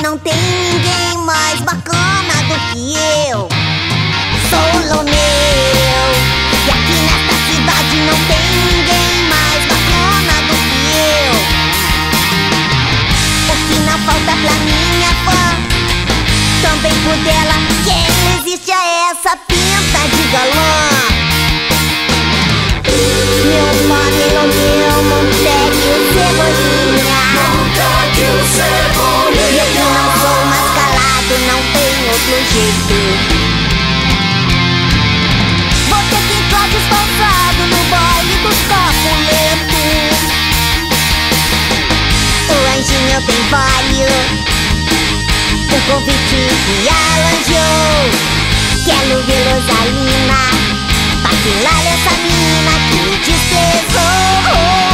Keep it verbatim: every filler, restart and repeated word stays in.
não tem ninguém mais bacana do que eu. Sou Romeu, e aqui nesta cidade não tem ninguém mais bacana do que eu. O que não falta pra minha fã, também por dela, quem resiste a essa pinta de galã? Meu nome é Romeu Montague Cebolinha. Montague Cebolinha. Eu que não sou mais calado, não tem outro jeito. Vou ter que entrar disfarçado no baile dos Capuletos. O anjinho tem vários, um convite que arranjou. Quero ver Rosalina vacilar essa menina que desprezou.